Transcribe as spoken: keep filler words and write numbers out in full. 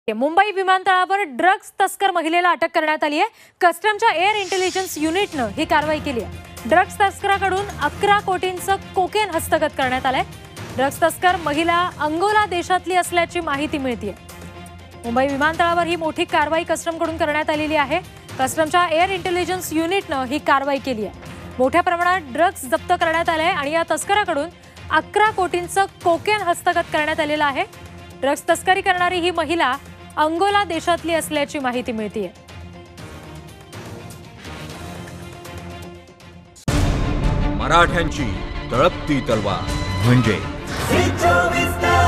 मुंबई विमानतळावर ड्रग्ज तस्कर महिलेला अटक करण्यात आली आहे। कस्टमच्या एअर इंटेलिजन्स युनिटने ही कारवाई केली आहे। ड्रग्ज तस्कराकडून अकरा कोटींचं कोकेन हस्तगत करण्यात आलंय। ड्रग्ज तस्कर महिला अंगोला देशातली असल्याची माहिती मिळते। मुंबई विमानतळावर ही मोठी कारवाई कस्टमकडून करण्यात आलेली आहे। कस्टमच्या एअर इंटेलिजन्स युनिटने ही कारवाई केली आहे। मोठ्या प्रमाणात ड्रग्ज जप्त करण्यात आले आणि या तस्कराकडून अकरा कोटींचं कोकेन हस्तगत करण्यात आलेलं आहे। ड्रग्ज तस्करी करणारी ही महिला अंगोला देशातली असल्याची माहिती मिळते। मराठ्यांची तळपती तलवार म्हणजे